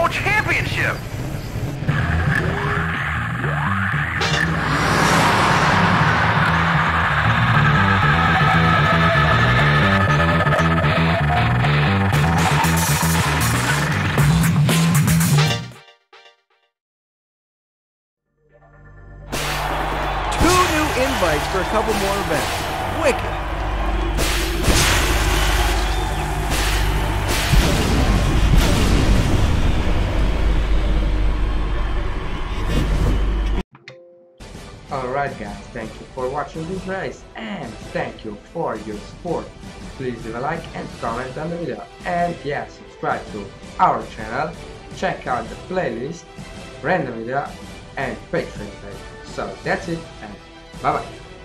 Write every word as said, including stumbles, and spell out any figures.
World Championship! Invites for a couple more events. Wicked. Alright guys, thank you for watching this race and thank you for your support. Please leave a like and comment on the video, and yeah, subscribe to our channel, check out the playlist, random video and Patreon page. So that's it, and bye bye.